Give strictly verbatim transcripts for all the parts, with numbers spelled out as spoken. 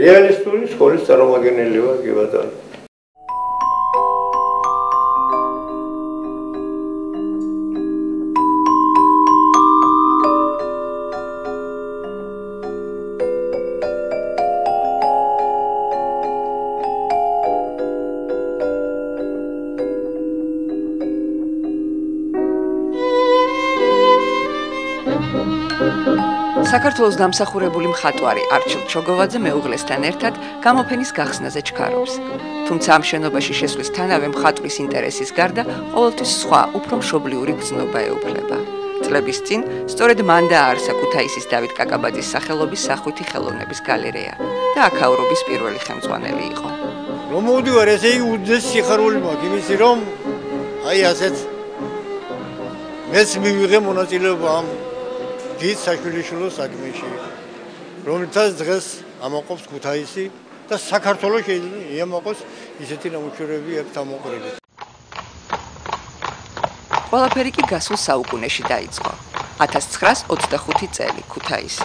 რეალისტური სკოლის წარმომადგენელი ვარ, კი ბატონო. საქართველოს დამსახურებული მხატვარი არჩილ ჩოგოვაძე მეუღლესთან ერთად გამოფენის გახსნაზე ჩქარობს. თუმცა ამ შენობაში შესვლისთანავე მხატვრის ინტერესის გარდა ყოველთვის სხვა, უფრო მშობლიური გრძნობა ეუფლება. წლების წინ სწორედ მან დააარსა ქუთაისის დავით კაკაბაძის სახელობის სახვითი ხელოვნების გალერეა და აქაურობის პირველი ხელმძღვანელი იყო. რომ მოვდივარ, ესე იგი უდიდესი სიხარული მაქვს, იმისი რომ აი ასეთ მეც მივიღე მონაწილეობა ამ დიდ საშვილიშვილო საქმეში, რომელთაც დღეს ამაყობს ქუთაისი და საქართველოს შეიძლება იამაყოს ისეთი ნამუშევრები აქ დამოყრილი. ყველაფერი კი გასულ საუკუნეში დაიწყო. ათას ცხრაას ოცდახუთი წელი, ქუთაისი.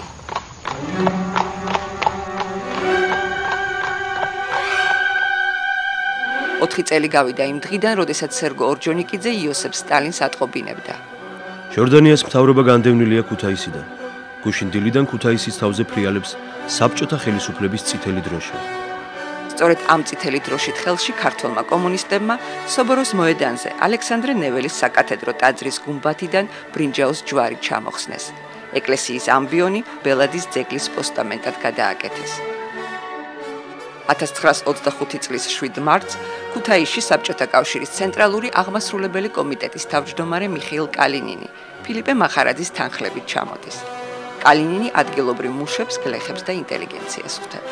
ოთხი წელი გავიდა იმ დღიდან, როდესაც სერგო ორჯონიკიძე იოსებ სტალინს ატყობინებდა. ჟორდანიას მთავრობა განდევნილია ქუთაისიდან. გუშინ დილიდან ქუთაისის თავზე ფრიალებს საბჭოთა ხელისუფლების წითელი დროშა. სწორედ ამ წითელი დროშით ხელში ქართველმა კომუნისტებმა სობოროს მოედანზე ალექსანდრე ნეველის საკათედრო ტაძრის გუმბათიდან ბრინჯაოს ჯვარი ჩამოხსნეს. ეკლესიის ამბიონი ბელადის ძეგლის პოსტამენტად გადააკეთეს. ათას ცხრაას ოცდახუთი წლის შვიდ მარტს ქუთაისში საბჭოთა კავშირის ცენტრალური აღმასრულებელი კომიტეტის თავმჯდომარე მიხეილ კალინინი ფილიპე მახარაძის თანხლებით ჩამოდის. კალინინი ადგილობრივ მუშებს, გლეხებს და ინტელიგენციას ხვდება.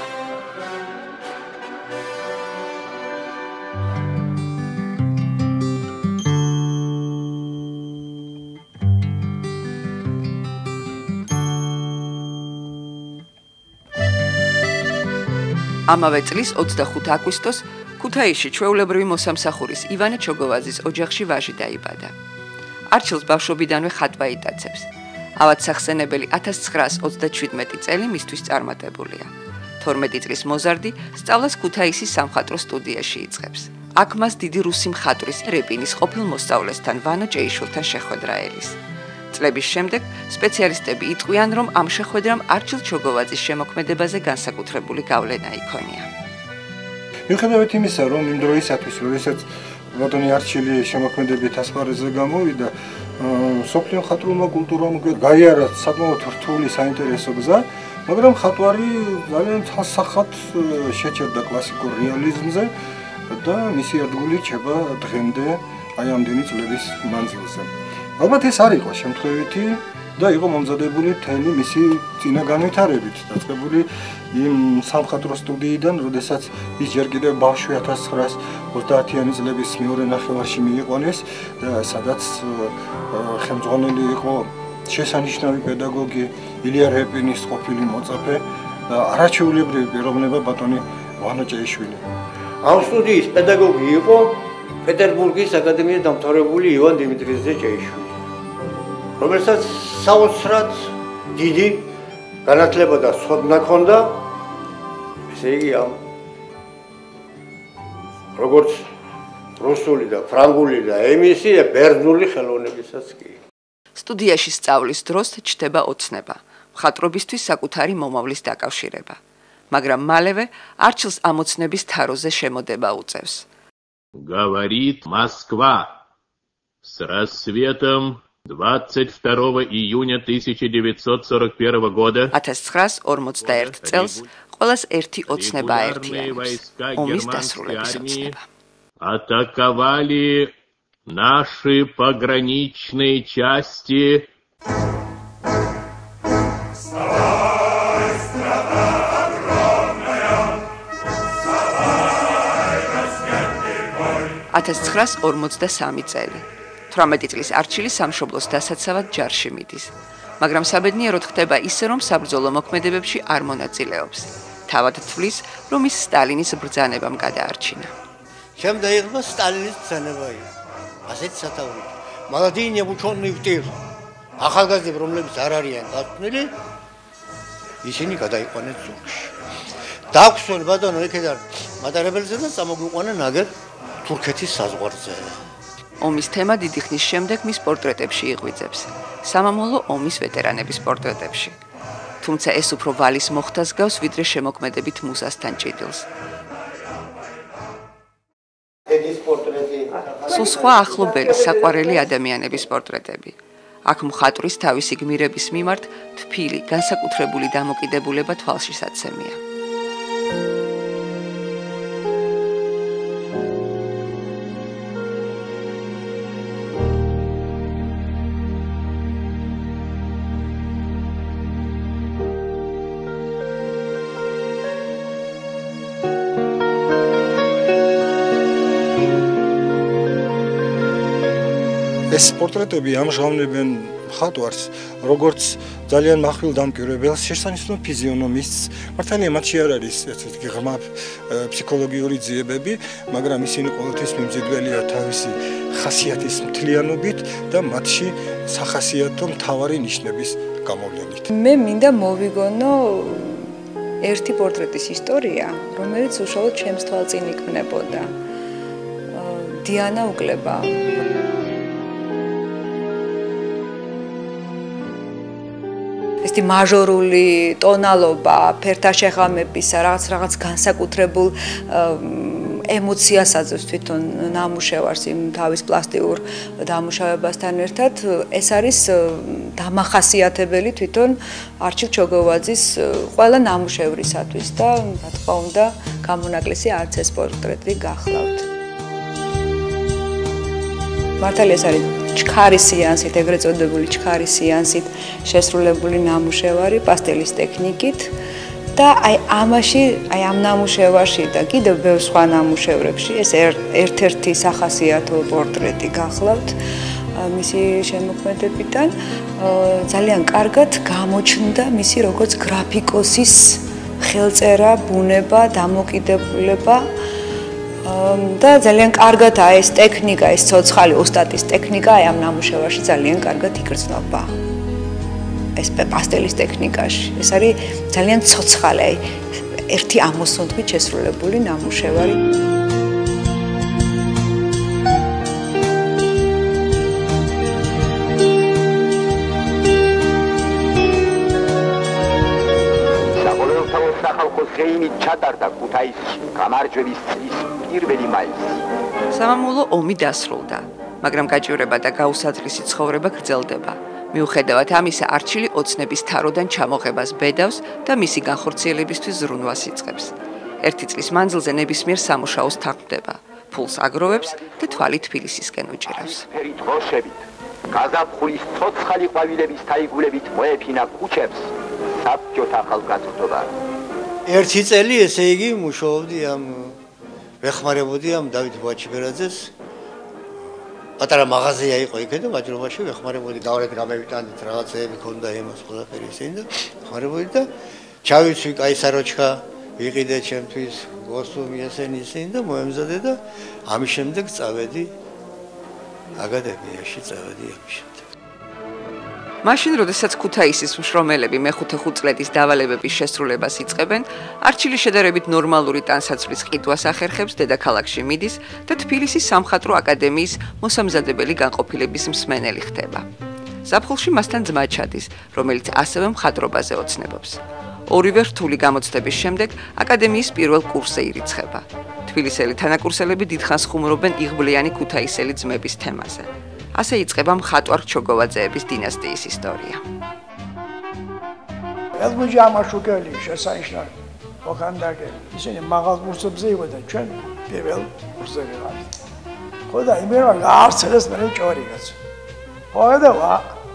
ამავე წლის ოცდახუთი აგვისტოს ქუთაისში ჩვეულებრივი მოსამსახურის ივანე ჩოგოვაძის ოჯახში ვაჟი დაიბადა. არჩილს ბავშვობიდანვე ხატვა იტაცებს. ავად სახსენებელი ათას ცხრაას ოცდაჩვიდმეტი წელი მისთვის წარმატებულია. თორმეტი წლის მოზარდი სწავლას ქუთაისის სამხატვრო სტუდიაში იწყებს. აქ მას დიდი რუსი მხატვრის რეპინის ყოფილ მოსწავლესთან ვანო ჭეიშვილთან შეხვედრა ელის. წლების შემდეგ სპეციალისტები იტყვიან, რომ ამ შეხვედრამ არჩილ ჩოგოვაძის შემოქმედებაზე განსაკუთრებული გავლენა იქონია. მიუხედავად იმისა, რომ იმ დროისათვის, როდესაც ბატონი არჩილი შემოქმედებით ასპარეზზე გამოვიდა, სოფლიო მხატვრულმა კულტურამ გაიარა საკმაოდ რთული საინტერესო გზა, მაგრამ მხატვარი ძალიან თასახად შეჩერდა კლასიკურ რეალიზმზე და მისი ადგილი რჩება დღემდე აი ამდენი წლების მანძილზე. ალბათ ეს არ იყო შემთხვევითი და იყო მომზადებული მთელი მისი წინა განვითარებით, დაწყებული იმ სამხატვრო სტუდიიდან, როდესაც ის ჯერ კიდევ ბავშვი ათას ცხრაას ოცდაათიანი წლების მეორე ნახევარში მიიყვანეს და სადაც ხელმძღვანელი იყო შესანიშნავი პედაგოგი ილია რეპინის ყოფილი მოწაფე და არაჩვეულებრივი პიროვნება ბატონი ვანო ჭეიშვილი. ამ სტუდიის პედაგოგი იყო პეტერბურგის აკადემიიდან დამთავრებული ივან დიმიტრიძე ჭეიშვილი, რომელსაც საოცრად დიდი განათლება და ცოდნა ჰქონდა, ესე იგი ამ როგორც რუსული და ფრანგული და ემისი და ბერძნული ხელოვნებისაც კი. სტუდიაში სწავლის დროს ჩნდება ოცნება, მხატვრობისთვის საკუთარი მომავლის დაკავშირება, მაგრამ მალევე არჩილს ამოცნების თაროზე შემოდება უწევს. Говорит Москва с рассветом двадцать второго июня тысяча девятьсот сорок первого года ათას ცხრაას ორმოცდაერთ წელს ყველას ერთი ოცნება აერთიანებს, ომის დასრულების ოცნება. Атаковали наши пограничные части. ათას ცხრაას ორმოცდასამი წელი. თვრამეტი წლის არჩილი სამშობლოს დასაცავად ჯარში მიდის, მაგრამ საბედნიეროდ ხდება ისე, რომ საბრძოლო მოქმედებებში არ მონაწილეობს. თავად თვლის, რომ ის სტალინის ბრძანებამ გადაარჩინა. Чем დაიღო სტალინის ბრძანება? ასეთ სათაური. Молодые ученые в тыл. ახალგაზრდები, რომლებიც არ არიან გაწვნილი, ისინი გადაიყვანეს ზურგში. დაგვსვენ ბატონო იქიდან მატარებელზე და წამოგვიყვანა ნაგერ თურქეთის საზღვარზე. ომის თემა დიდი ხნის შემდეგ მის პორტრეტებში იღვიძებს. სამამულო ომის ვეტერანების პორტრეტებში. თუმცა ეს უფრო ვალის მოხდას გავს, ვიდრე შემოქმედებით მუსასთან ჭიდილს. ედის პორტრეტი. სულ სხვა ახლობელი საყვარელი ადამიანების პორტრეტები. აქ მხატვრის თავისი გმირების მიმართ თბილი, განსაკუთრებული დამოკიდებულება თვალშისაცემია. ეს პორტრეტები ამჟღავნებენ მხატვარს, როგორც ძალიან מחვილ დამკვირვებელს, შესანიშნავ ფიზიონომისტს. მართალია მათში არ არის ესეთი ღრმა ფსიქოლოგიური ძიებები, მაგრამ ისინი ყოველთვის მიმზიდველია თავისი ხასიათის მთლიანობით და მათში სახასიათო მთავარი ნიშნების გამოვლენით. მე მინდა მოვიგონო ერთი პორტრეტის ისტორია, რომელიც უშუალოდ ჩემს თვალწინ იქნებოდა. დიანა უკლება. ესეთი მაჟორული ტონალობა, ფერთა შეღამებისა, რაღაც რაღაც განსაკუთრებულ ემოციას აძლევს თვითონ ნამუშევარს იმ თავის პლასტიურ დამუშავებასთან ერთად. ეს არის დამახასიათებელი თვითონ არჩილ ჩოგოვაძის ყველა ნამუშევრისათვის და რა თქმა უნდა, გამონაკლისი არც ეს პორტრეტი გახლავთ. მართალია ეს არის ჩქარის სეანსით, ეგრეთ წოდებული ჩქარის სეანსით შესრულებული ნამუშევარი პასტელის ტექნიკით და აი ამაში, აი ამ ნამუშევარში და კიდევ ბევრ სხვა ნამუშევრებში ეს ერთ-ერთი სახასიათო პორტრეტი გახლავთ მისი შემოქმედებიდან. ძალიან კარგად გამოჩნდა მისი როგორც გრაფიკოსის ხელწერა, ბუნება, დამოკიდებულება და ძალიან კარგად აი ეს ტექნიკა, ეს ცოცხალი ოსტატის ტექნიკა აი ამ ნამუშევარში ძალიან კარგად იგრძნობა. ეს პასტელის ტექნიკაში. ეს არის ძალიან ცოცხალი, აი ერთი ამოსუნთქვით შესრულებული ნამუშევარი. ხეიმით ჩატარდა ქუთაისში გამარჯვების წლის პირველი მაისი. სამამულო ომი დასრულდა, მაგრამ გაჭირვება და გაუსაძლისი ცხოვრება გრძელდება. მიუხედავად ამისა, არჩილი ოცნების თაროდან ჩამოღებას ბედავს და მისი განხორციელებისთვის ზრუნვას იწყებს. ერთი წლის მანძილზე ნებისმიერ სამუშაოს თარგმდება, ფულს აგროვებს და თვალი თბილისისკენ უჭირავს. ფერით ღოშებით, გაზაფხულის ცოცხალი ყვავილების თაიგულებით მოეფინა ქუჩებს საბჭოთა ახალგაზრდობა. ერთი წელი ესე იგი მუშაობდი ამ ვეხმარებოდი ამ დავით ბუაჩიბერაძეს. პატარა მაღაზია იყო იქ და ვაჭრობაში ვეხმარებოდი, დავრეთ გამევიტანით რაღაცეები ქონდა იმას ყველაფერი ისინი და ვეხმარებოდი და ჩავიცვი კაი საროჩქა ვიყიდე ჩემთვის გოსუმი ესენი ისინი და მოემზადე და ამის შემდეგ წავედი აკადემიაში წავედი ამის შემდეგ. მაშინ, როდესაც ქუთაისის მშრომელები მეხუთე ხუთწლედის დავალებების შესრულებას იწყებენ, არჩილი შედარებით ნორმალური ტანსაცმლის ყიდვას ახერხებს დედაქალაქში მიდის და თბილისის სამხატვრო აკადემიის მოსამზადებელი განყოფილების მსმენელი ხდება. ზაფხულში მასთან ძმა ჩადის, რომელიც ასევე მხატვრობაზე ოცნებობს. ორივე რთული გამოცდების შემდეგ აკადემიის პირველ კურსზე ირიცხება. თბილისელი თანაკურსელები დიდხანს ხუმრობენ იღბლიანი ქუთაისელი ძმების თემაზე. ასე იწყება მხატვარ ჩოგოვაძეების დინასტიის ისტორია. ელმუჯი ამაშუკელი შესანიშნავი ოქანდაგე ისინი მაღალ კურსებზე იყვნენ ჩვენ პირველ კურსზე ვიყავით. ხო და იმერა გაარცელეს მე ჭორიგაც. ხო და ვა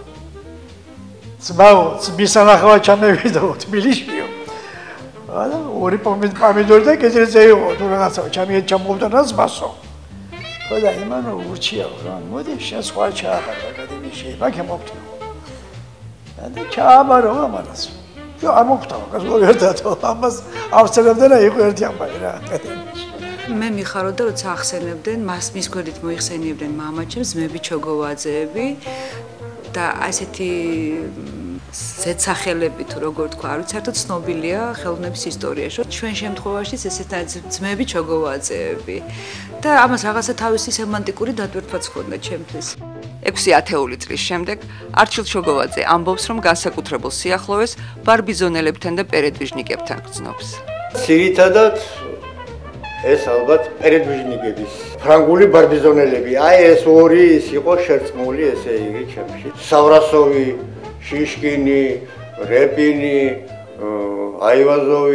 ძმაო ძმისანახვა ჩამევიდა თბილისშიო. და ორი პომიდორი და კერძზე იყო თუ რაღაცა ჩამიეთ ჩამოვდანას მასო. ხო და იმანო ურჩია რა მოდი შენ სხვა ჩააბარო აკადემიაში მაგე მოვთო და ჩააბარო ამას ჯო არ მოვთო გასულ ერთად ამას ავსწრებდნენ იყო ერთი ამბავი რა აკადემიაში მე მიხაროდა როცა ახსენებდნენ მას მის გვერდით მოიხსენიებდნენ მამაჩემს ძმები ჩოგოვაძეები და ასეთი ზედსახელები თუ როგორ თქვა, არ ვიცი, საერთოდ ცნობილია ხელოვნების ისტორიაში. ჩვენ შემთხვევაშიც ესეთ ძმები ჩოგოვაძეები და ამას რაღაცა თავისი სემანტიკური დატვირთვაც ჰქონდა ჩემთვის. ექვსი ათეული წლის შემდეგ არჩილ ჩოგოვაძე ამბობს, რომ განსაკუთრებულ სიახლოვეს ბარბიზონელებთან და პერედვიჟნიკებთან გრძნობს. ძირითადად ეს ალბათ პერედვიჟნიკების ფრანგული ბარბიზონელები. აი ეს ორი ის იყო შერწყმული, ესე იგი, ჩემში. სავრასოვი, შიშკინი, რეპინი, აივაზოვი.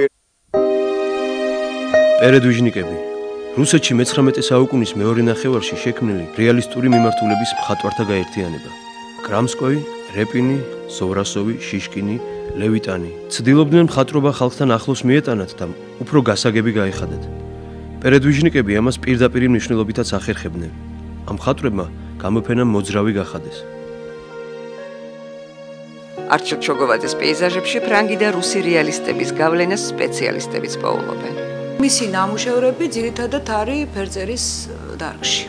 პერედვიჟნიკები რუსეთში მეცხრამეტე საუკუნის მეორე ნახევარში შექმნილი რეალისტური მიმართულების მხატვართა გაერთიანება. კრამსკოი, რეპინი, სოვრასოვი, შიშკინი, ლევიტანი ცდილობდნენ მხატვრობა ხალხთან ახლოს მიეტანათ და უფრო გასაგები გაეხადათ. პერედვიჟნიკები ამას პირდაპირ მნიშვნელობითაც ახერხებდნენ. ამ მხატვრებმა გამოფენა მოძრავი გახადეს. არჩილ ჩოგოვაძეს პეიზაჟებში ფრანგი და რუსი რეალისტების გავლენას სპეციალისტებიც პოულობენ. მისი ნამუშევრები ძირითადად არის ფერწერის დარგში.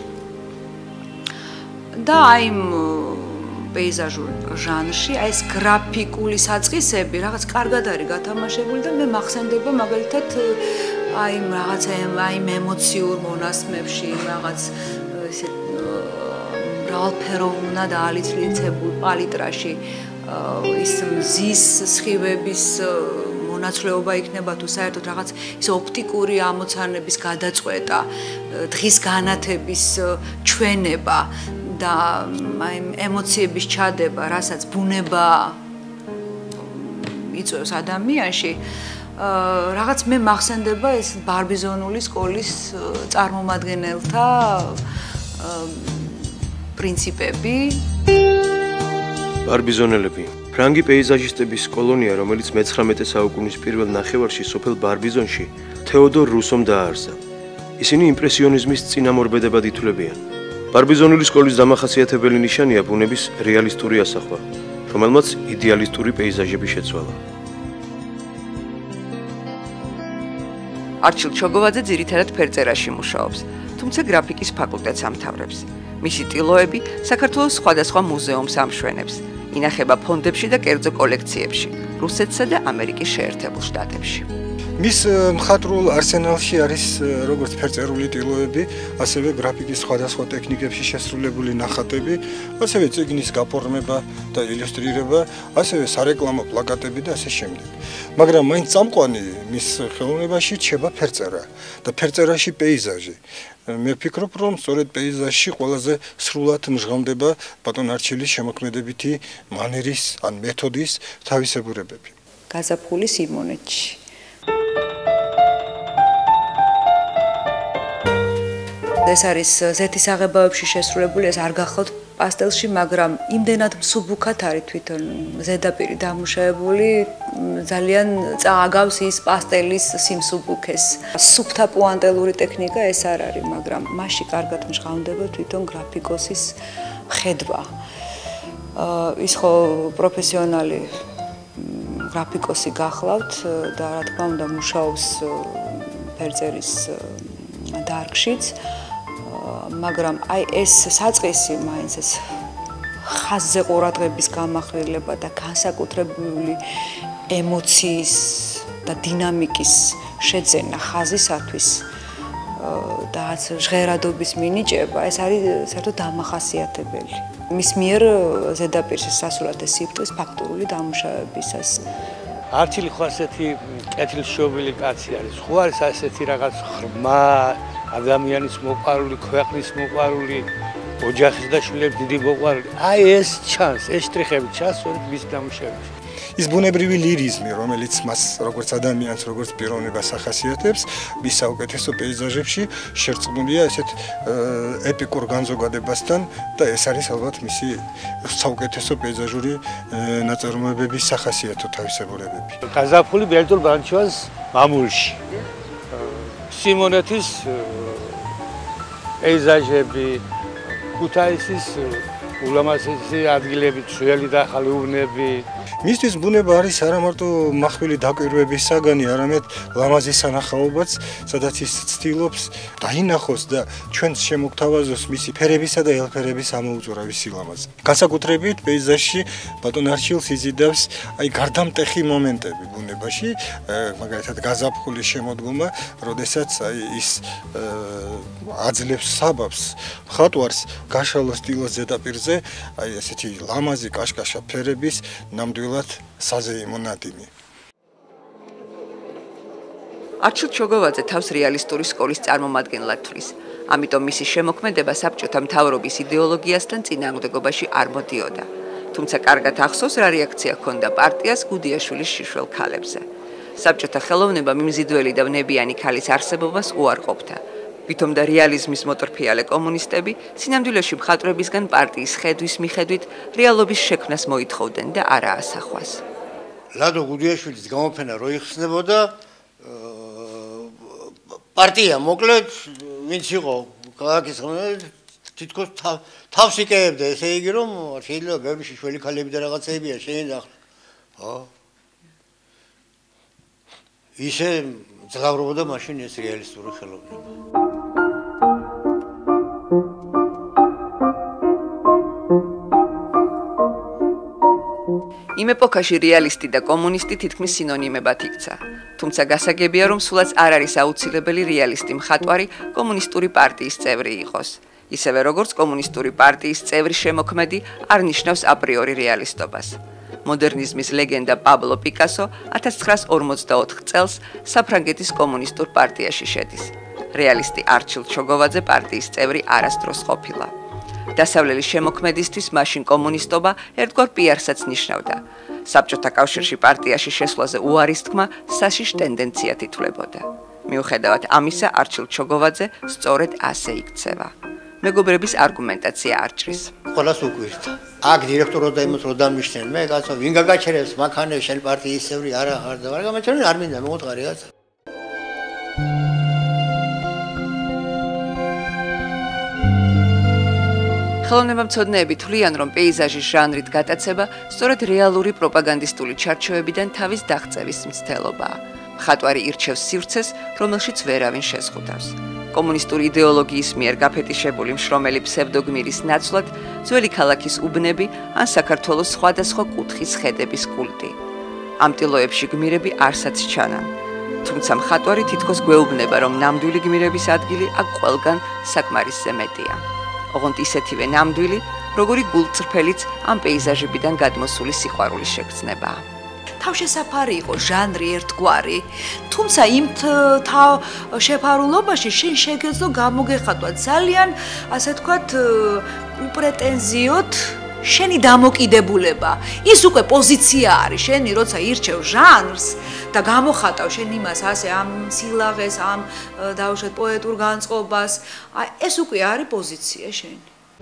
და აი პეიზაჟურ ჟანრში, აი ეს გრაფიკული საწყისები რაღაც კარგად არის გათამაშებული და მე მახსენდება მაგალითად აი რაღაც აი ემოციურ მონასმებში, რაღაც ესე მრავალფეროვნად ალიცრიცებულ პალიტრაში ის მზის სხივების მონაცვლეობა იქნება თუ საერთოდ რაღაც ის ოპტიკური ამოცანების გადაწყვეტა, დღის განათების ჩვენება და აი ემოციების ჩადება, რასაც ბუნება იწვევს ადამიანში, რაღაც მე მახსენდება ეს ბარბიზონული სკოლის წარმომადგენელთა პრინციპები. ბარბიზონელები ფრანგი პეიზაჟისტების კოლონია, რომელიც მეცხრამეტე საუკუნის პირველ ნახევარში სოფელ ბარბიზონში თეოდორ რუსომ დააარსა. ისინი იმპრესიონიზმის წინამორბედებად ითვლებიან. ბარბიზონული სკოლის დამახასიათებელი ნიშანია ბუნების რეალისტური ასახვა, რომელმაც იდეალისტური პეიზაჟები შეცვალა. არჩილ ჩოგოვაძე ძირითადად ფერწერაში მუშაობს, თუმცა გრაფიკის ფაკულტეტს ამთავრებს. მისი ტილოები საქართველოს სხვადასხვა მუზეუმს ამშვენებს. ინახება ფონდებში და კერძო კოლექციებში, რუსეთსა და ამერიკის შეერთებულ შტატებში. მის მხატვრულ არსენალში არის როგორც ფერწერული ტილოები, ასევე გრაფიკის სხვადასხვა ტექნიკებში შესრულებული ნახატები, ასევე წიგნის გაფორმება და ილუსტრირება, ასევე სარეკლამო პლაკატები და ასე შემდეგ. მაგრამ მაინც წამყვანი მის ხელოვნებაში რჩება ფერწერა და ფერწერაში პეიზაჟი. მე ვფიქრობ, რომ სწორედ პეიზაჟში ყველაზე სრულად მჟღავდება ბატონ არჩილის შემოქმედებითი მანერის ან მეთოდის თავისებურებები. გაზაფხულის იმონეთში. ეს არის ზეთის აღებავებში შესრულებული, ეს არ გახლავთ პასტელში, მაგრამ იმდენად მსუბუქად არის თვითონ ზედაპირი დამუშავებული, ძალიან წააგავს ის პასტელის სიმსუბუქეს. სუფთა პუანტელური ტექნიკა ეს არ არის, მაგრამ მასში კარგად მჟღავნდება თვითონ გრაფიკოსის ხედვა. ის ხო პროფესიონალი გრაფიკოსი გახლავთ და რა თქმა უნდა მუშაობს ფერწერის დარგშიც. მაგრამ აი ეს საწყისი მაინც ეს ხაზზე ყურადღების გამახვილება და განსაკუთრებული ემოციის და დინამიკის შეძენა ხაზისათვის და ჟღერადობის მინიჭება, ეს არის საერთოდ დამახასიათებელი. მის მიერ ზედაპირში სასურვათ ეს სიბრტყის ფაქტურული დამუშავებისას. არჩილი ხო ასეთი კეთილშობილი კაცი არის. ხო არის ასეთი რაღაც ღრმა ადამიანის მოყვარული, ქვეყნის მოყვარული, ოჯახის და შვილების დიდი მოყვარული. აი ეს ჩანს, ეს შტრიხები ჩანს მის დამუშავებაში. ის ბუნებრივი ლირიზმი, რომელიც მას როგორც ადამიანს, როგორც პიროვნებას ახასიათებს, მის საუკეთესო პეიზაჟებში შერწყმულია ესეთ ეპიკურ განზოგადებასთან და ეს არის ალბათ მისი საუკეთესო პეიზაჟური ნაწარმოებების სახასიათო თავისებურებები. გაზაფხული ბერტოლ ბრანჩოვას მამულში. სიმონეთის პეიზაჟები, ქუთაისის ულამაზესი ადგილები, ძველი და ახალი უბნები. მისთვის ბუნება არის არა მარტო מחვილი დაკვირვების საგანი, არამედ ლამაზი სანახაობაც, სადაც ის ცდილობს დაინახოს და ჩვენს შემოგთავაზოს მისი ფერებისა და ელფერების ამოუწურავი სილამაზე. განსაკუთრებით პეიზაჟში ბატონ არჩილს იზიდავს აი გარდამტეხი მომენტები ბუნებაში, მაგალითად გაზაფხულის შემოდგომა, როდესაც აი ის აძლევს საბაბს მხატვარს გაშალოს დილოს ზედაპირზე, აი ესეთი ლამაზი კაშკაშა ფერების ნამდვილად საზეიმო ნადიმი. არჩილ ჩოგოვაძე თავს რეალისტური სკოლის წარმომადგენლად თვლის, ამიტომ მისი შემოქმედება საბჭოთა მთავრობის იდეოლოგიასთან წინააღმდეგობაში არ მოდიოდა. თუმცა კარგად ახსოვს, რა რეაქცია ჰქონდა პარტიას გუდიაშვილის შიშველ ქალებზე. საბჭოთა ხელოვნება მიმზიდველი და ვნებიანი ქალის არსებობას უარყოფდა. ვითომ და რეალიზმის მოტორფიალე კომუნისტები სინამდვილეში მხატვრებისგან პარტიის ხედვის მიხედვით რეალობის შექმნას მოითხოვდნენ და არა ასახვას. ლადო გუდიაშვილის გამოფენა რო იხსნებოდა, პარტია მოკლედ ვინც იყო ქალაქის თითქოს თავს იკეებდა, ესე იგი რომ შეიძლება ბევრი შიშველი ქალები და რაღაცეებია შეინახო. ხო? ისე ძლავრობდა მაშინ ეს რეალისტური ხელოვნება. იმ ეპოქაში რეალისტი და კომუნისტი თითქმის სინონიმებად იქცა. თუმცა გასაგებია, რომ სულაც არ არის აუცილებელი რეალისტი მხატვარი კომუნისტური პარტიის წევრი იყოს. ისევე როგორც კომუნისტური პარტიის წევრი შემოქმედი არ ნიშნავს აპრიორი რეალისტობას. მოდერნიზმის ლეგენდა პაბლო პიკასო ათას ცხრაას ორმოცდაოთხ წელს საფრანგეთის კომუნისტურ პარტიაში შედის. რეალისტი არჩილ ჩოგოვაძე პარტიის წევრი არასდროს ყოფილა. დასავლელი შემოქმედისთვის მაშინ კომუნისტობა ერთგვარ პიარსაც ნიშნავდა. საბჭოთა კავშირში პარტიაში შესვლაზე უარის თქმა საშიშ ტენდენციად ითვლებოდა. მიუხედავად ამისა, არჩილ ჩოგოვაძე სწორედ ასე იქცევა. მეგობრების არგუმენტაცია არ ჭრის. ყველას უკვირდა. აქ დირექტორად და იმას რო დამიშნენ, მე კაცო, ვინ გაგაჩერებს მანქანებს შენ პარტიის წევრი არა ხარ და არ გამაჩერენ, არ მინდა მოგოთხარი კაცო. ხელოვნებამცოდნეები თვლიან, რომ პეიზაჟის ჟანრით გატაცება სწორედ რეალური პროპაგანდისტული ჩარჩოებიდან თავის დაღწევის მცდელობაა. მხატვარი ირჩევს სივრცეს, რომელშიც ვერავინ შეზღუდავს. კომუნისტური იდეოლოგიის მიერ გაფეტიშებული მშრომელი ფსევდოგმირის ნაცვლად ძველი ქალაქის უბნები ან საქართველოს სხვადასხვა კუთხის ხედების კულტი. ამ ტილოებში გმირები არსად ჩანან. თუმცა მხატვარი თითქოს გვეუბნება, რომ ნამდვილი გმირების ადგილი აქ ყველგან საკმარისზე მეტია. ოღონდ ისეთივე ნამდვილი, როგორი გულწრფელიც ამ პეიზაჟებიდან გადმოსული სიყვარულის შეგრძნებაა. თავშესაფარი იყო ჟანრი ერთგვარი, თუმცა იმ შეფარულობაში შენ შეგეძლო გამოგეხატვა ძალიან, ასე ვთქვათ, უპრეტენზიოდ შენი დამოკიდებულება. ის უკვე პოზიცია არის, შენი როცა ირჩევ ჟანრს და გამოხატავ შენ იმას ასე ამ სილაღეს, ამ დაუშვათ პოეტურ განწყობას, აი ეს უკვე არის პოზიცია შენი.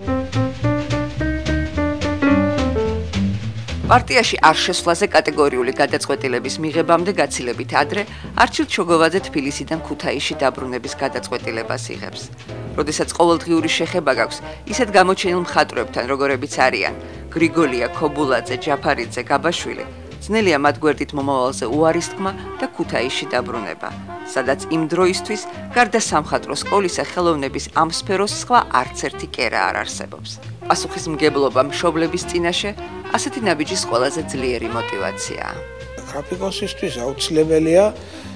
პარტიაში არ შესვლაზე კატეგორიული გადაწყვეტილების მიღებამდე გაცილებით ადრე არჩილ ჩოგოვაძე თბილისიდან ქუთაისში დაბრუნების გადაწყვეტილებას იღებს. როდესაც ყოველდღიური შეხება გაქვს ისეთ გამოჩენილ მხატვრებთან, როგორებიც არიან გრიგოლია ქობულაძე, ჯაფარიძე, გაბაშვილი, ძნელია მათ გვერდით მომავალზე უარის თქმა და ქუთაისში დაბრუნება, სადაც იმ დროისთვის გარდა სამხატვრო სკოლისა ხელოვნების ამ სფეროს სხვა არც ერთი კერა არ არსებობს. პასუხისმგებლობა მშობლების წინაშე ასეთი ნაბიჯის ყველაზე ძლიერი мотиваციაა. გრაფიკოსისთვის აუცილებელია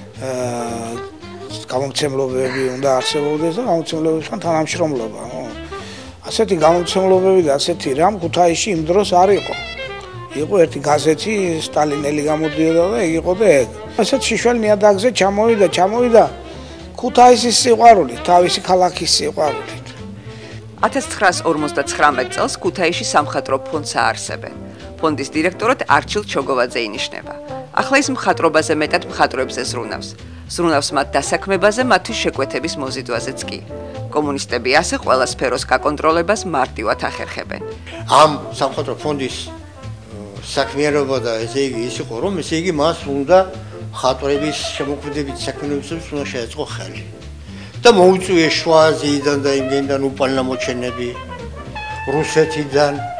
გამომცემლობები უნდა არსებობდეს და გამომცემლობებთან თანამშრომლობა. ასეთი გამომცემლობები და ასეთი რამ ქუთაისში იმ დროს არ იყო. იყო ერთი გაზეთი სტალინელი გამოდიოდა და ეგ იყო და ეგ. ასეთ შიშველ ნიადაგზე ჩამოვიდა, ჩამოვიდა ქუთაისის სიყვარული, თავისი ქალაქის სიყვარული. ათას ცხრაას ორმოცდაცხრამეტ წელს ქუთაისში სამხატვრო ფონდს აარსებენ. ფონდის დირექტორად არჩილ ჩოგოვაძე ინიშნება. ახლა ის მხატვრობაზე მეტად მხატვრებზე ზრუნავს. ზრუნავს მათ დასაქმებაზე, მათთვის შეკვეთების მოზიდვაზეც კი. კომუნისტები ასე ყველა სფეროს გაკონტროლებას მარტივად ახერხებენ. ამ სამხატვრო ფონდის საქმიანობა და ესე იგი ის იყო, რომ ესე იგი მას უნდა მხატვრების შემოქმედებით საქმიანობისთვის უნდა შეეწყო ხელი. და მოუწვიეს შუა აზიიდან და იმგენიდან უპალნამოჩენები, რუსეთიდან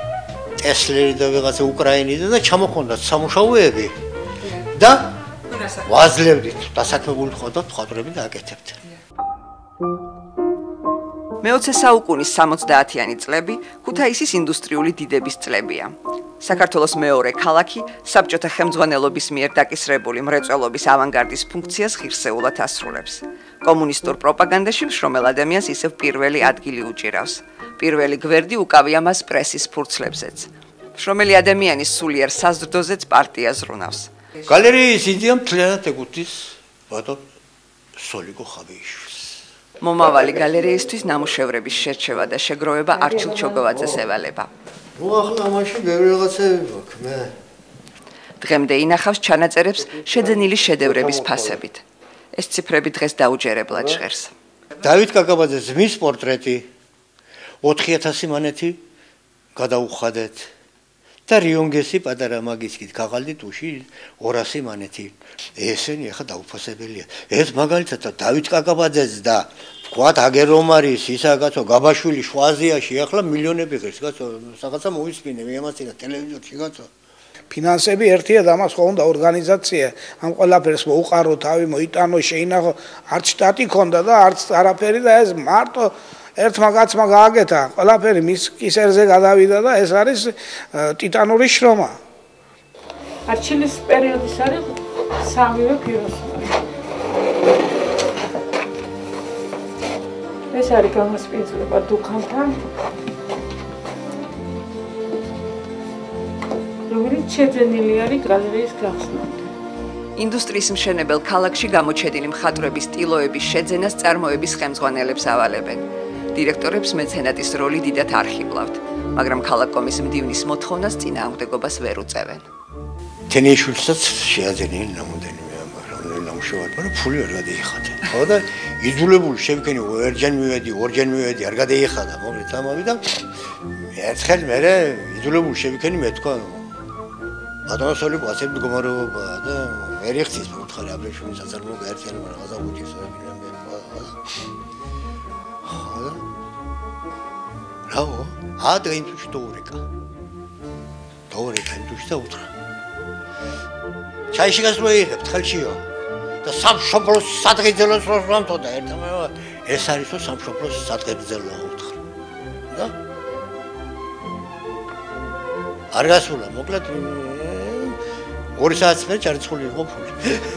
ტესლერი და ვიღაცა უკრაინიდან და ჩამოხონდათ სამუშაოები და ვაძლევდით დასაქმებული ხოდოთ მხატვრები და აკეთებთ. მეოცე საუკუნის სამოცდაათიანი წლები ქუთაისის ინდუსტრიული დიდების წლებია. საქართველოს მეორე ქალაქი საბჭოთა ხელმძღვანელობის მიერ დაკისრებული მრეწველობის ავანგარდის ფუნქციას ღირსეულად ასრულებს. კომუნისტურ პროპაგანდაში მშრომელ ადამიანს ისევ პირველი ადგილი უჭირავს. პირველი გვერდი უკავია მას პრესის ფურცლებზეც. მშრომელი ადამიანის სულიერ საზრდოზეც პარტია ზრუნავს. გალერეის იდეა მთლიანად ეკუთვნის ბატონ სოლიკო ხაბეიშვილს. მომავალი გალერეისთვის ნამუშევრების შერჩევა და შეგროვება არჩილ ჩოგოვაძეს ევალება. ნუ ახლა მაშინ ბევრი რაღაცები მაქვს მე. დღემდე ინახავს ჩანაწერებს შეძენილი შედევრების ფასებით. ეს ციფრები დღეს დაუჯერებლად ჟღერს. დავით კაკაბაძეს ძმის პორტრეტი ოთხი ათასი მანეთი გადაუხადეთ და რიონგესი პატარა მაგისკით ქაღალდი ტუში ორასი მანეთი. ესენი ახლა დაუფასებელია. ეს მაგალითად დავით კაკაბაძეს და ვთქვათ აგერომარის ისაგაცო გაბაშვილი შვაზიაში ახლა მილიონები ღირს გაცო რაღაცა მოისმინე მე ამასინა ტელევიზორში გაცო. ფინანსები ერთია და მას ხონდა ორგანიზაცია ამ ყველაფერს მოუყარო თავი მოიტანო შეინახო არც შტატი ქონდა და არც არაფერი და ეს მარტო ერთმა კაცმა გააკეთა ყველაფერი მის კისერზე გადავიდა და ეს არის ტიტანური შრომა. არჩილის პერიოდის არის სამივე ფიროსოფია. ეს არის გამოსპინძლება დუქანთან. რომელიც შეძენილი არის გალერეის გახსნამდე. ინდუსტრიის მშენებელ ქალაქში გამოჩენილი მხატვრების სტილოების შეძენას წარმოების ხელმძღვანელებს ავალებენ. დირექტორებს მეცენატის როლი დიდად არ ხიბლავთ, მაგრამ ქალაქკომის მდივნის მოთხოვნას წინააღმდეგობას ვერ უწევენ. თენიშვილსაც შეაძენიან რამოდენიმე ამბავი ნამუშევარი, მაგრამ ფული არ გადაიხადა. ხო და იძულებული შევქენი ერჯენ მივედი, ორჯენ მივედი, არ გადაიხადა, მოკლედ ამავე და ერთხელ მე იძულებული შევქენი მე თქვა ბატონო სოლიკო ასე მდგომარეობა და ვერ იხცის მოთხარი აბრეშუმის საწარმოო გაერთიანება რაღაცა უჭირს ვებინე მე რაო ა და ინტუში დოურეკა დოურეკა ინტუში და უთხრა ჩაიში გასვლოიღებთ ხელშიო და სამშობლოს სადღეძელოს როს ვამთოდა ერთმანეთს ეს არისო სამშობლოს სადღეძელო უთხრა და არ გასულა მოკლედ ორი საათს მე ჩარცხული იყო ფული.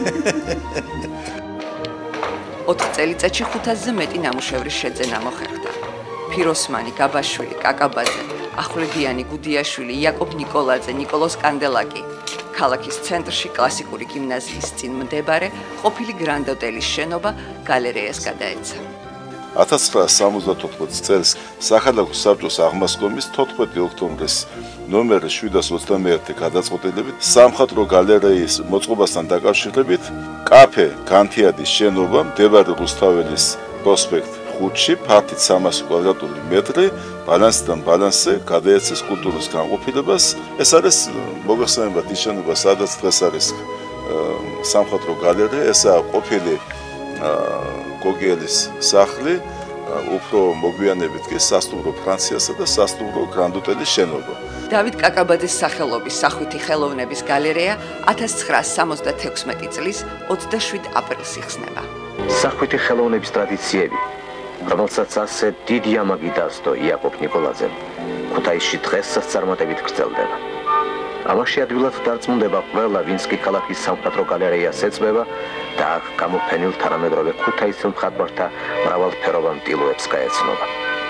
ოთხ წელიწადში ხუთასზე მეტი ნამუშევრის შეძენა მოხერხდა. ფიროსმანი, გაბაშვილი, კაკაბაძე, ახვლედიანი, გუდიაშვილი, იაკობ ნიკოლაძე, ნიკოლოს კანდელაკი. ქალაქის ცენტრში კლასიკური გიმნაზიის წინ მდებარე ყოფილი გრანდ ოტელის შენობა გალერეას გადაეცა. ათას ცხრაასი სამოცდათოთხმეტი წელს სახალხო საბჭოს აღმასკომის თოთხმეტი ოქტომბრის ნომერ შვიდას ოცდამეერთე გადაწყვეტილებით სამხატვრო გალერეის მოწყობასთან დაკავშირებით კაფე განთიადის შენობა მდებარე რუსთაველის პროსპექტ ხუთში ფართით სამასი კვადრატული მეტრი ბალანსიდან ბალანსზე გადაეცეს კულტურის განყოფილებას. ეს არის მოგეხსენებათ ის შენობა, სადაც დღეს არის სამხატვრო გალერეა, ესაა ყოფილი გოგიელის სახლი, უფრო მოგვიანებით კი სასტუმრო ფრანციასა და სასტუმრო გრანდ ოტელის შენობა. დავით კაკაბაძის სახელობის სახვითი ხელოვნების გალერეა ათას ცხრაასი სამოცდათექვსმეტი წლის ოცდაშვიდ აპრილს იხსნება. სახვითი ხელოვნების ტრადიციები, რომელსაც ასე დიდი ამაგი დასდო იაკობ ნიკოლაძემ, ქუთაისში დღესაც წარმატებით გრძელდება. ამაში ადვილად დარწმუნდება ყველა, ვინც კი ქალაქის სამხატვრო გალერეას ეწვევა და აქ გამოფენილ თანამედროვე ქუთაისელ მხატვართა მრავალფეროვან ტილოებს გაეცნობა.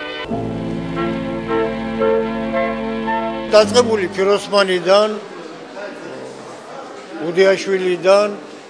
დაწყებული ფიროსმანიდან, უდიაშვილიდან,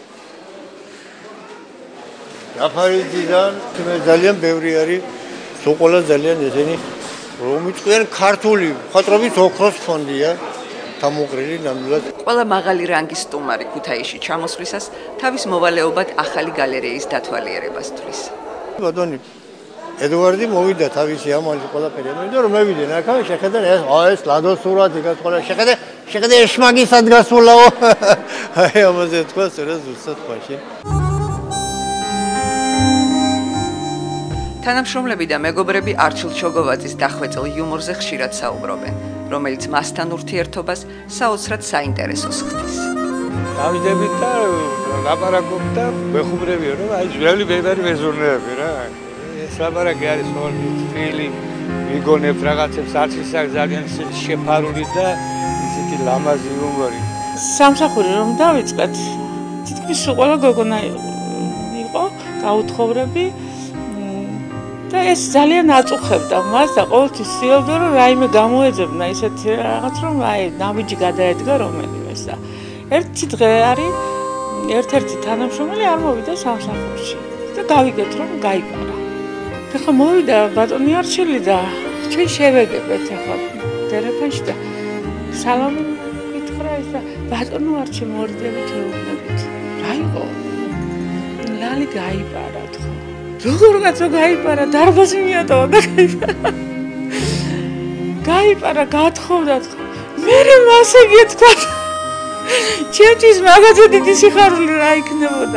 ჯაფარიძიდან, ძალიან ბევრი არის, სულ ყველა ძალიან ესენი რომ იწყიან ქართული მხატვრობის ოქროს ფონდია. გამოყრილი ნამდვილად ყველა მაღალი რანგის სტუმარი ქუთაისში ჩამოსვლისას თავის მოვალეობად ახალი გალერეის დათვალიერებას თვლის. ბატონი ედვარდი მოვიდა თავისი ამალი ყველაფერი ამბობდა რომ მევიდე ნახავ შეხედე ეს ეს ლადო სურათი გასყოლა შეხედე შეხედე ეშმაგისად გასულაო აი ამაზე თქვა სწორად ზუსტად მაშინ თანამშრომლები და მეგობრები არჩილ ჩოგოვაძის დახვეწილ იუმორზე ხშირად საუბრობენ. რომელიც მასთან ურთიერთობას საოცრად საინტერესოს ხდის. დავიდებით და ლაპარაკობ და მეხუბრებიო რომ აი ძველი ბებერი მეზურნეები რა. ეს ლაპარაკი არის ორი თბილი მიგონებ რაღაცებს არც ის ძალიან შეფარული და ისეთი ლამაზი უნგარი. სამსახური რომ დავიწყეთ, თითქმის ყველა გოგონა იყო, გაუთხოვრები და ეს ძალიან აწუხებდა მას და ყოველთვის ცდილობდა რომ რაიმე გამოეძებნა ისეთი რაღაც რომ აი ნაბიჯი გადაედგა რომელიმეს და ერთი დღე არის ერთ-ერთი თანამშრომელი არ მოვიდა სამსახურში და გავიგეთ რომ გაიპარა. ეხლა მოვიდა ბატონი არჩილი და ჩვენ შევეგებთ ახლა ტელეფონში და სალამი გითხრა ის და ბატონო არჩი მორიდებით ეუბნებით. რა იყო? ლალი გაიპარა თქო. როგორ კაცო გაიპარა? დარბაზი მიატოვა და გაიპარა. გაიპარა, გათხოვდა თქო. მე მასე გეთქვა. ჩემთვის მაგაზე დიდი სიხარული რა იქნებოდა.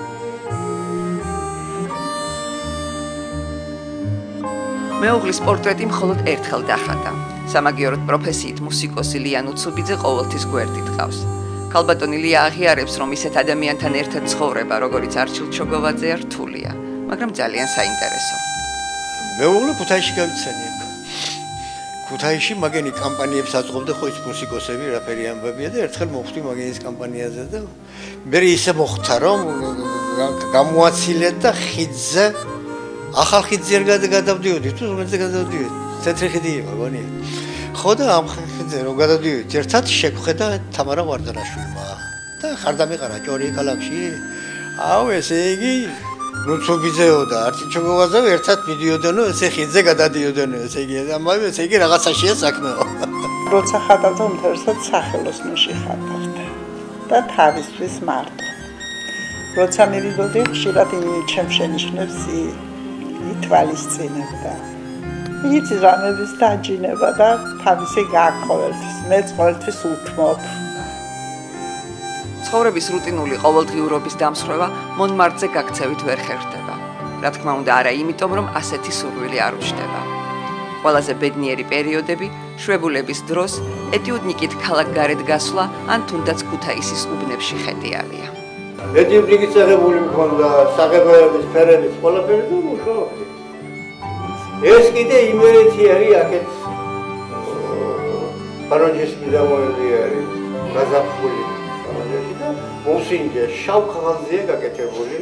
მეუღლის პორტრეტი მხოლოდ ერთხელ დახატა. სამაგიეროდ პროფესიით მუსიკოსი ლიან უცუბიძე ყოველთვის გვერდით ყავს. ქალბატონი ლია აღიარებს, რომ ისეთ ადამიანთან ერთად ცხოვრება, როგორიც არჩილ ჩოგოვაძეა, რთულია, მაგრამ ძალიან საინტერესო. მეუღლე ქუთაისში გავიცანი აქ. ქუთაისში მაგენი კამპანიებს აწყობდა ხო ის მუსიკოსები, რაფერი ამბებია და ერთხელ მოხვდი მაგენის კამპანიაზე და მე ისე მოხდა, რომ გამოაცილეთ და ხიდზე ახალ ხიდზე გადავდივოდი, თუ რომელზე გადავდივოდი? ცენტრი ხიდი იყო, გონია. ხო და ამ ხიდზე რომ გადავდივოდი, ერთად შეგხვედა თამარა ვარდანაშვილმა და ხარ დამიყარა ჭორი ქალაქში. აუ ესე იგი რუცუბიძეო და არჩილ ჩოგოვაძე ერთად მიდიოდანო, ესე ხიდზე გადადიოდანო, ესე იგი ამავე ესე იგი რაღაცაშია საქმეო. როცა ხატავდა უმთავრესად სახელოსნოში ხატავდა და თავისთვის მარტო. როცა მივიდოდი ხშირად ჩემ შენიშვნებს ითვალისწინებდა. იცი რამების დაჯინება და თავისი გაყოლთვის, მეც ყოველთვის უთმობ. ცხოვრების რუტინული ყოველდღიურობის დამსხვრევა მონმარტზე გაქცევით ვერ ხერხდება. რა თქმა უნდა, არა იმიტომ, რომ ასეთი სურვილი არ უჩნდება. ყველაზე ბედნიერი პერიოდები შვებულების დროს ეტიუდნიკით ქალაქგარეთ გასვლა ან თუნდაც ქუთაისის უბნებში ხედიალია. ეტიუდნიკით წაღებული მქონდა საღებავების ფერების ყველაფერი და მუშაობდი. ეს კიდე იმერეთი არის აქეთ პარონჯის მიდამოები არის გაზაფხული პარონჯში და მოსინჯე შავ ხაზია გაკეთებული.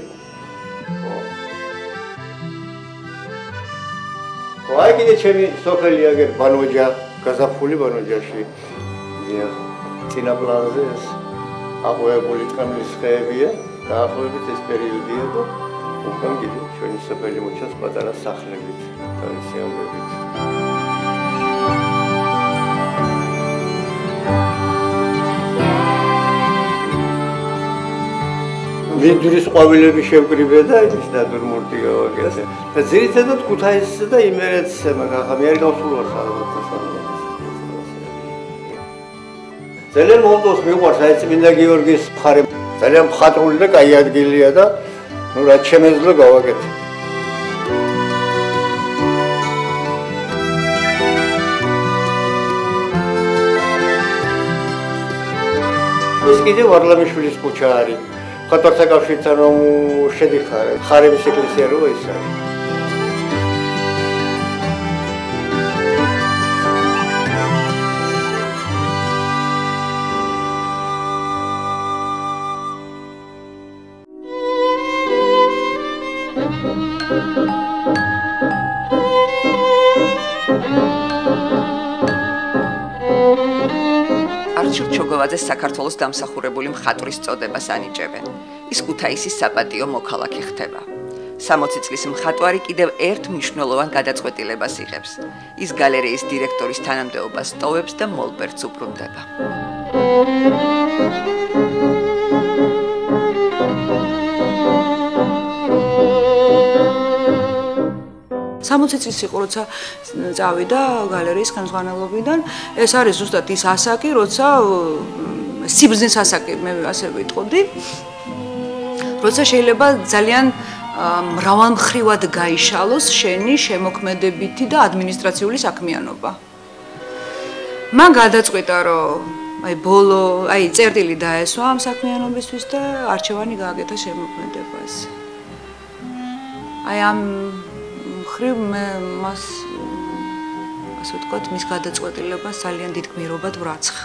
ხო აი კიდე ჩემი სოფელი აგერ ბანოჯა გაზაფხული ბანოჯაში წინა პლანზე ეს აღვებული ტყემლის ხეებია დაახლოებით ეს პერიოდია და უკან კიდე ჩვენი სოფელი მოჩანს პატარა სახლებით ტრადიციულებით. მინდურის ყვავილები შევკრიბე და ის ნატურმორტი გავაკეთე. და ძირითადად ქუთაისსა და იმერეთს მაგახა მე არ გავსულვარ ხალხთან. ძალიან მომდოს მიყვარს აი წმინდა გიორგის მხარე. ძალიან მხატვრული და კაი ადგილია და ნუ რაც შემეძლო გავაკეთე. ეს კიდე ვარლამიშვილის ქუჩა არის. ხატვართა კავშირთან რომ შედიხარ, ხარების ეკლესია რო ის არის. არჩილ ჩოგოვაძეს საქართველოს დამსახურებული მხატვრის წოდებას ანიჭებენ. ის ქუთაისის საპატიო მოქალაქე ხდება. სამოცი წლის მხატვარი კიდევ ერთ მნიშვნელოვან გადაწყვეტილებას იღებს. ის გალერეის დირექტორის თანამდებობას ტოვებს და მოლბერტს უბრუნდება. სამოცი წლის იყო, როცა წავიდა გალერეის ხელმძღვანელობიდან. ეს არის ზუსტად ის ასაკი, როცა სიბრძნის ასაკი, მე ასე ვიტყოდი. როცა შეიძლება ძალიან მრავალმხრივად გაიშალოს შენი შემოქმედებითი და ადმინისტრაციული საქმიანობა. მან გადაწყვიტა, რომ აი ბოლო, აი წერტილი დაესვა ამ საქმიანობისთვის და არჩევანი გააკეთა შემოქმედებას. აი ამ ხრივ მე მას ასე ვთქვათ, მის გადაწყვეტილებას ძალიან დიდ გმირობად ვრაცხ.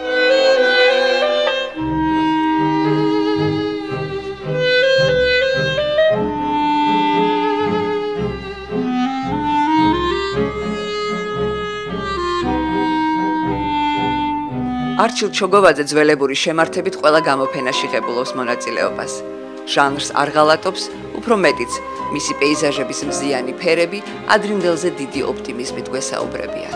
არჩილ ჩოგოვაძე ძველებური შემართებით ყველა გამოფენაში ღებულობს მონაწილეობას. ჟანრს არ ღალატობს, უფრო მეტიც, მისი პეიზაჟების მზიანი ფერები ადრინდელზე დიდი ოპტიმიზმით გვესაუბრებიან.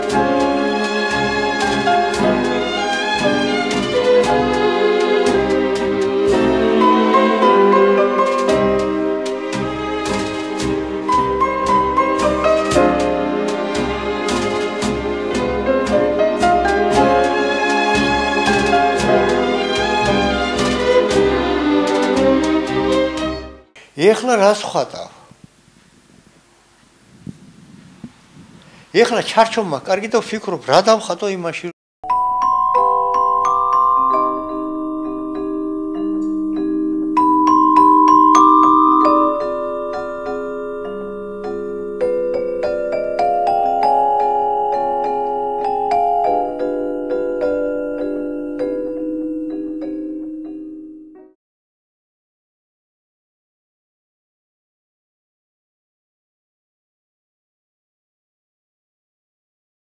ეხლა რას ხვატავ? ეხლა ჩარჩომმა კარგი და ვფიქრობ, რა დავხატო იმაში,